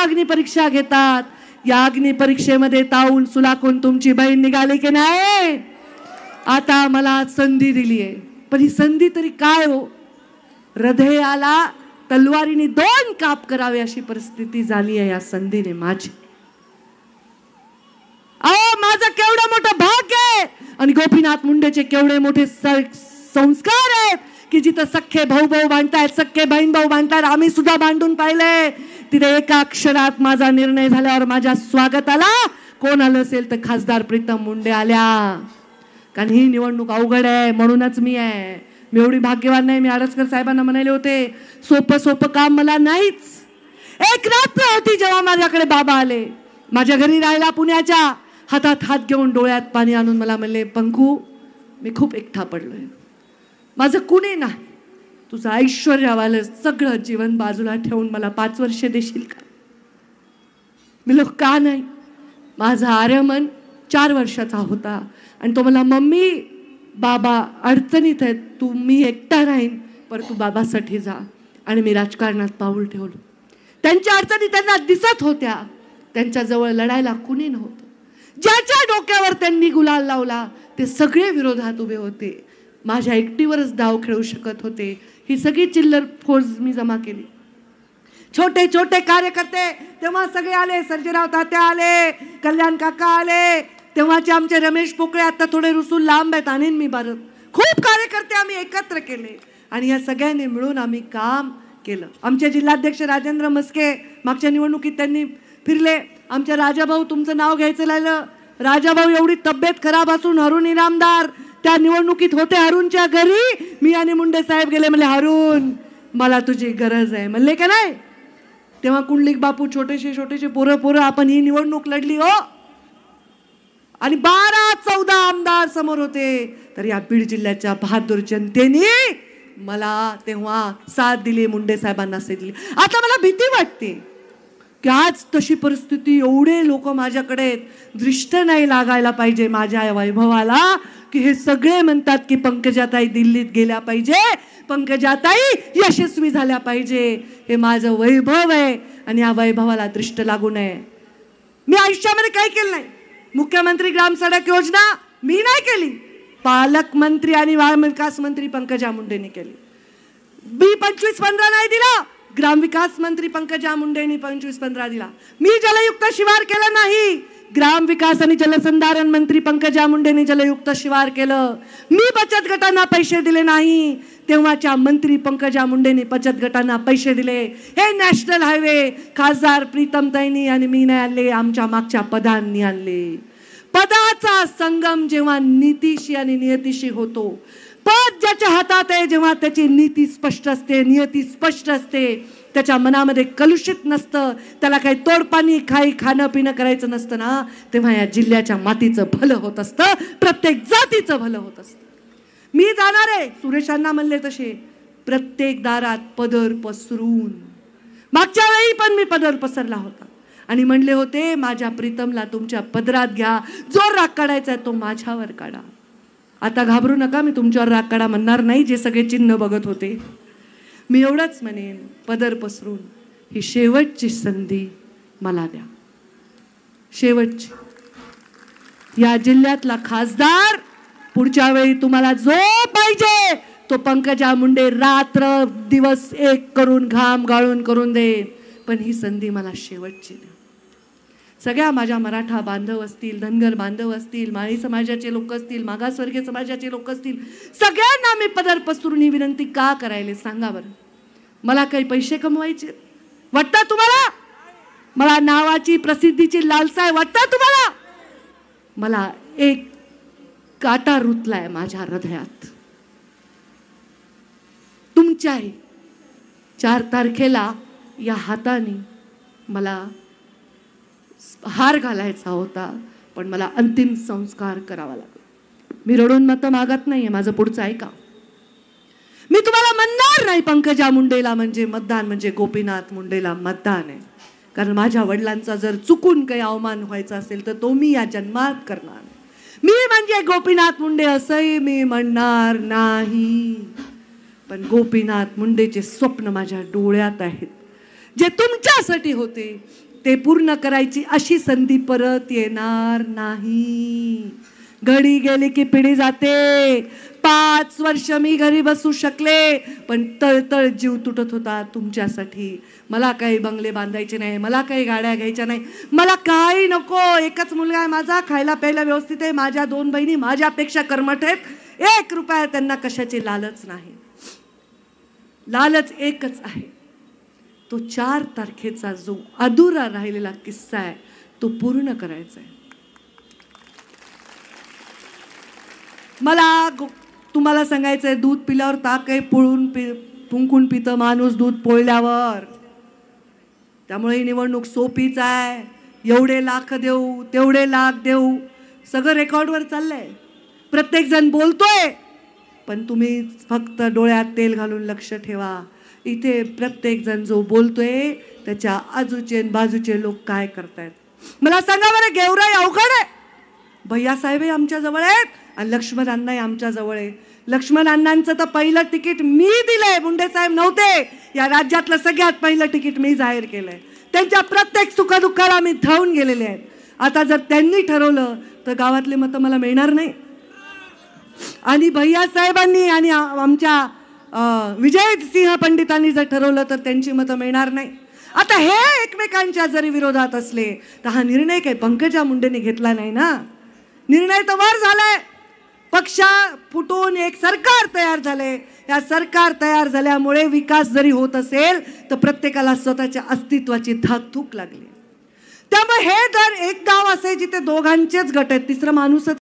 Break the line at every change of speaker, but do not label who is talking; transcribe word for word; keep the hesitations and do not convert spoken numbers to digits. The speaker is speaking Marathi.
अग्निपरीक्षा घेतात. या अग्निपरीक्षेमध्ये ताऊल सुलाखून तुमची बहीण निघाली की नाही. आता मला संधी दिली आहे, पण ही संधी तरी काय हो. हृदयाला तलवारीने दोन काप करावे अशी परिस्थिती झाली आहे या संधीने माझी. अहो माझं केवढं मोठं भाग्य आहे आणि गोपीनाथ मुंडेचे केवढे मोठे संस्कार आहेत की जिथं सख्खे भाऊ भाऊ बांधतायत, सख्खे बहीण भाऊ बांधतायत, आम्ही सुद्धा बांधून पाहिले. तिथे एका क्षणात माझा निर्णय झाल्यावर माझ्या स्वागताला कोण आलं असेल तर खासदार प्रीतम मुंडे आल्या. कारण ही निवडणूक अवघड आहे म्हणूनच मी आहे. मी एवढी भाग्यवान नाही. मी आडसकर साहेबांना म्हणाले होते सोपं सोपं काम मला नाहीच. एक रात्र होती जेव्हा माझ्याकडे बाबा आले माझ्या घरी राहायला पुण्याच्या. हातात हात घेऊन डोळ्यात पाणी आणून मला म्हणले पंखू मी खूप एकटा पडलोय, माझं कुणी नाही, तुझं ऐश्वर्यावालं सगळं जीवन बाजूला ठेवून मला पाच वर्ष देशील का. मी लोक का नाही. माझा आर्यमन चार वर्षाचा होता आणि तो मला मम्मी बाबा अडचणीत आहेत, तू मी एकटा राहीन पर तू बाबासाठी जा. आणि मी राजकारणात पाऊल ठेवलं. त्यांच्या अडचणी त्यांना दिसत होत्या. त्यांच्याजवळ लढायला कुणी नव्हतं. ज्याच्या डोक्यावर त्यांनी गुलाल लावला ते सगळे विरोधात उभे होते. माझ्या एकटीवरच डाव खेळू शकत होते. ही सगळी चिल्लर फौज मी जमा केली. छोटे छोटे कार्यकर्ते तेव्हा सगळे आले. सर्जेराव तात्या आले, कल्याण काका आले, तेव्हाचे आमचे रमेश पोकळे आता थोडे रुसून लांब आहेत आणीन मी भारत. खूप कार्यकर्ते आम्ही एकत्र केले आणि या सगळ्यांनी मिळून आम्ही काम केलं. आमचे जिल्हाध्यक्ष राजेंद्र मस्के मागच्या निवडणुकीत त्यांनी फिरले. आमच्या राजाभाऊ तुमचं नाव घ्यायचं राहिलं. राजाभाऊ एवढी तब्येत खराब असून हरून इनामदार त्या निवडणुकीत होते. हरूनच्या घरी मी आणि मुंडे साहेब गेले. म्हणले हरून मला तुझी गरज आहे म्हणले का नाही. तेव्हा कुंडलिक बापू छोटेसे छोटेसे पोरं पोरं आपण ही निवडणूक लढली हो. आणि बारा चौदा आमदार समोर होते. तर या बीड जिल्ह्याच्या बहादूर जनतेने मला तेव्हा साथ दिली, मुंडे साहेबांना साथ दिली. आता मला भीती वाटते की आज तशी परिस्थिती, एवढे लोक माझ्याकडे आहेत, दृष्ट नाही लागायला पाहिजे माझ्या वैभवाला की हे सगळे म्हणतात की पंकजाताई दिल्लीत गेल्या पाहिजे, पंकजाताई यशस्वी झाल्या पाहिजे. हे माझं वैभव आहे आणि या वैभवाला दृष्ट लागू नये. मी आयुष्यामध्ये काही केलं नाही. मुख्यमंत्री ग्राम सडक योजना मी नाही केली, पालकमंत्री आणि विकास मंत्री पंकजा मुंडेंनी केली. मी पंचवीस पंधरा नाही दिला, ग्रामविकास मंत्री पंकजा मुंडेंनी पंचवीस पंधरा दिला. मी जलयुक्त शिवार केलं नाही, ग्रामविकास आणि जलसंधारण मंत्री पंकजा मुंडेंनी जलयुक्त शिवार केलं. मी बचत गटांना पैसे दिले नाही, तेव्हाच्या मंत्री पंकजा मुंडेंनी बचत गटांना पैसे दिले. हे नॅशनल हायवे खासदार प्रीतमताईंनी आणि मी नाही आणले, आमच्या मागच्या पदांनी आणले. पदाचा संगम जेव्हा नीतीशी आणि नियतीशी होतो, पद ज्याच्या हातात आहे जेव्हा त्याची नीती स्पष्ट असते, नियती स्पष्ट असते, त्याच्या मनामध्ये कलुषित नसतं, त्याला काही तोडपाणी खाई खाणं पिणं करायचं नसतं ना, तेव्हा या जिल्ह्याच्या मातीचं भलं होत असतं, प्रत्येक जातीचं भलं होत असतं. मी जाणार आहे सुरेशांना म्हणले तसे प्रत्येक दारात पदर पसरून. मागच्या वेळी पण मी पदर पसरला होता आणि म्हणले होते माझ्या प्रीतमला तुमच्या पदरात घ्या, जो राग काढायचा आहे तो माझ्यावर काढा. आता घाबरू नका, मी तुमच्यावर राग काढा म्हणणार नाही, जे सगळे चिन्ह बघत होते. मी एवढंच म्हणेन, पदर पसरून ही शेवटची संधी मला द्या, शेवटची. या जिल्ह्यातला खासदार पुढच्या वेळी तुम्हाला जो पाहिजे तो पंकजा मुंडे रात्र दिवस एक करून घाम गाळून करून दे, पण ही संधी मला शेवटची द्या. सगळ्या माझ्या मराठा बांधव असतील, धनगर बांधव असतील, माळी समाजाचे लोक असतील, मागासवर्गीय समाजाचे लोक असतील, सगळ्यांना मी पदर पसरून ही विनंती का करायले सांगा बरं. मला काही पैसे कमवायचे वाटतं तुम्हाला? मला नावाची प्रसिद्धीची लालसा आहे वाटतं तुम्हाला? मला एक काटा रुतलाय माझ्या हृदयात. तुमच्याही चार तारखेला या हाताने मला हार घालायचा होता, पण मला अंतिम संस्कार करावा लागला. मी रडून मत मागत नाहीये, माझं पुढचं ऐका. मी तुम्हाला म्हणणार नाही पंकजा मुंडेला म्हणजे मतदान म्हणजे गोपीनाथ मुंडेला मतदान आहे, कारण माझ्या वडिलांचा जर चुकून काही अवमान व्हायचा असेल तर तो मी या जन्मात करणार नाही. मी म्हणजे गोपीनाथ मुंडे असंही मी म्हणणार नाही, पण गोपीनाथ मुंडेचे स्वप्न माझ्या डोळ्यात आहेत, जे तुमच्यासाठी होते ते पूर्ण करायची अशी संधी परत येणार नाही. घडी गेली की पिढी जाते. पाच वर्ष मी घरी बसू शकले, पण तळतळ जीव तुटत होता तुमच्यासाठी. मला काही बंगले बांधायचे नाही, मला काही गाड्या घ्यायच्या नाही, मला काही नको. एकच मुलगा आहे माझा, खायला प्यायला व्यवस्थित आहे. माझ्या दोन बहिणी माझ्यापेक्षा कर्मठ आहेत. एक रुपया त्यांना कशाची लालच नाही. लालच एकच आहे, तो चार तारखेचा जो अधुरा राहिलेला किस्सा आहे तो पूर्ण करायचा आहे. मला तुम्हाला सांगायचंय, दूध पिल्यावर ताक आहे, पोळून पि फुंकून पितं माणूस दूध पोळल्यावर. त्यामुळे ही निवडणूक सोपीच आहे. एवढे लाख देऊ, तेवढे लाख देऊ, सगळं रेकॉर्डवर चाललंय. प्रत्येक जण बोलतोय, पण तुम्ही फक्त डोळ्यात तेल घालून लक्ष ठेवा. इथे प्रत्येक जण जो बोलतोय त्याच्या आजूचे बाजूचे लोक काय करतायत. मला सांगा बरं, गेवराई अवघड आहे. भैयासाहेबही आमच्या जवळ आहेत आणि लक्ष्मण अण्णाही आमच्या जवळ आहे. लक्ष्मण अण्णांचं तर पहिलं तिकीट मी दिलंय. मुंडे साहेब नव्हते, या राज्यातलं सगळ्यात पहिलं तिकीट मी जाहीर केलंय. त्यांच्या प्रत्येक सुखदुःखाला आम्ही धावून गेलेले आहेत. आता जर त्यांनी ठरवलं तर गावातले मतं मला मिळणार नाही. आणि भैयासाहेबांनी आणि आमच्या विजय सिंह पंडितांनी जर ठरवलं तर त्यांची मतं मिळणार नाही. आता हे एकमेकांच्या जरी विरोधात असले तर हा निर्णय काही पंकजा मुंडेने घेतला नाही ना. निर्णय तर वर झालाय. पक्ष फुटून एक सरकार तयार झाले. या सरकार तयार झाल्यामुळे विकास जरी होत असेल तर प्रत्येकाला स्वतःच्या अस्तित्वाची धाकधूक लागली. त्यामुळे हे जर एक गाव असे जिथे दोघांचेच गट आहेत, तिसरं माणूसच